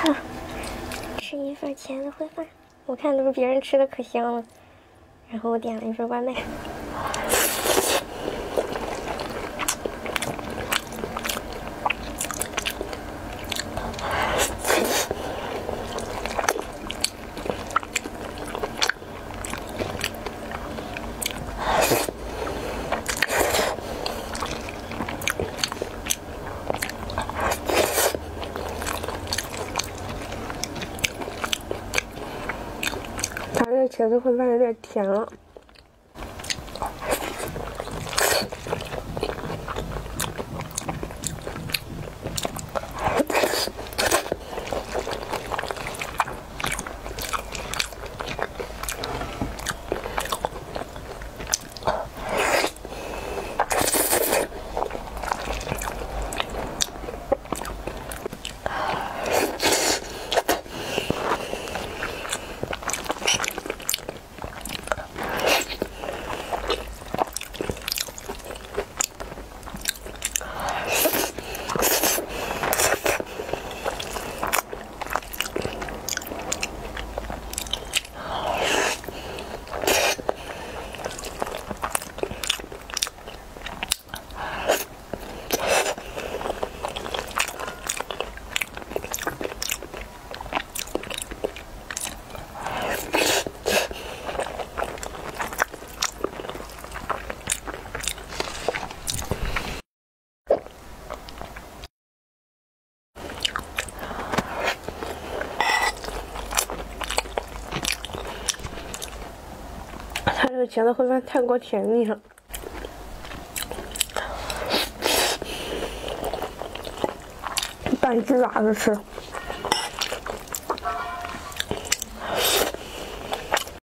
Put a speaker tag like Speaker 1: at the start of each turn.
Speaker 1: 吃一份茄子烩饭，我看都是别人吃的可香了，然后我点了一份外卖。它这茄子烩饭有点甜了。它这个茄子烩饭太过甜腻了，拌鸡爪子吃。